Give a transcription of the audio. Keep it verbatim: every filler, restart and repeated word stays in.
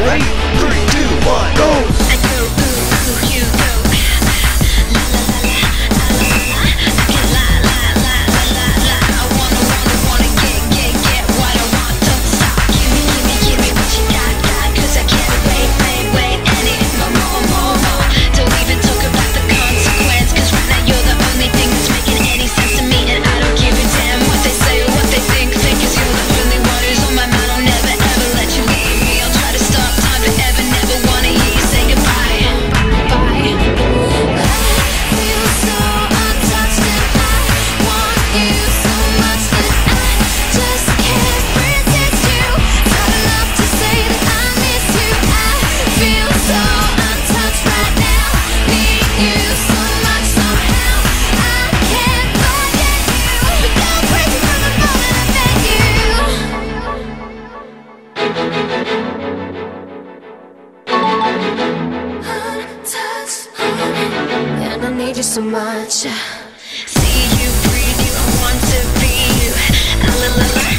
Ready? Three, two, one, go! I go, ooh, ooh, you go. La la la la, la la la la. I can la la la la la la. I wanna, wanna, wanna get, get, get what I want. Don't stop. Give me, give me, give me what you got, got. Cause I can't wait, wait, wait. And it more, more, more, more. Don't even talk about the consequence. Cause right now you're the only thing that's making any sense to me. And I don't give a damn what they say or what they think. Think cause you're the only one who's on my mind. I'll never ever let you leave me. I'll try to stop time forever. Never wanna hear you say goodbye. Bye. I feel so untouched and I want you so much that I just can't resist you. Not enough to say that I miss you. I feel so untouched right now. Need you so much somehow. I can't forget you. But go crazy from the moment I met you. Untouched, and I need you so much. See you, breathe you, I want to be you. Ah, la, la, la.